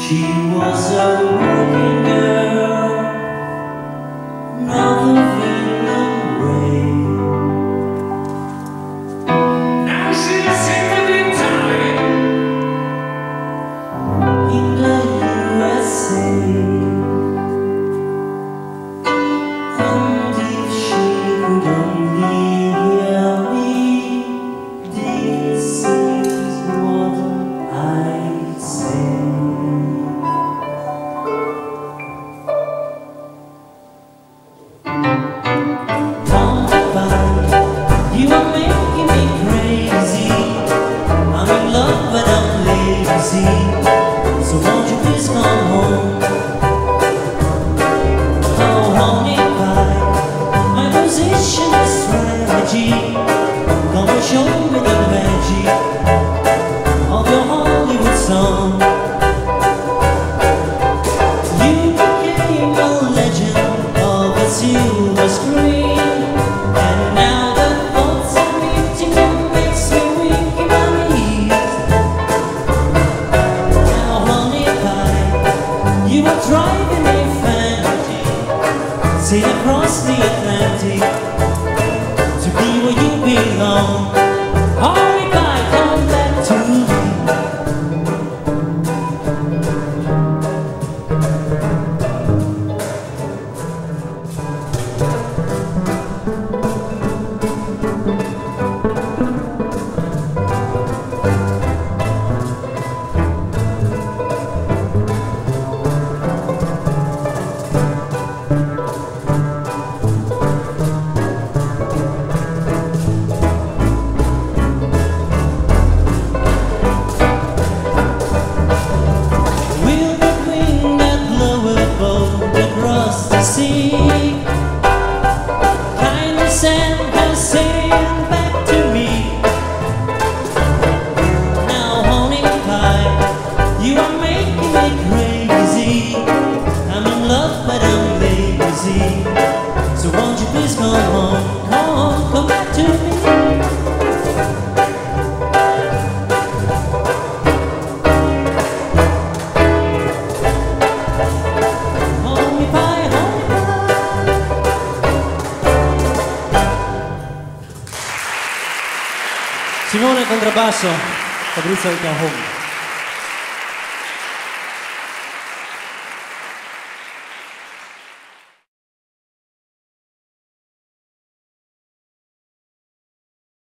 She was a working girl, not of England way. Now she's singing in Italy, in the USA. And if she could only hear me, this is what I'd say. You are making me crazy. I'm in love but I'm lazy. So won't you please come home? Oh honey pie, my position is strategy. Come and show me the magic of your Hollywood song. You became a legend of a silver screen. You are driving a fantasy, sail across the Atlantic to be where you belong. Hurry back, come back to see. Kindly send her saying back to me. Now honey pie, you are making me crazy. I'm in love but I'm lazy. So won't you please come home? Come back to me. Simone contrabbasso, Fabrizio del Home.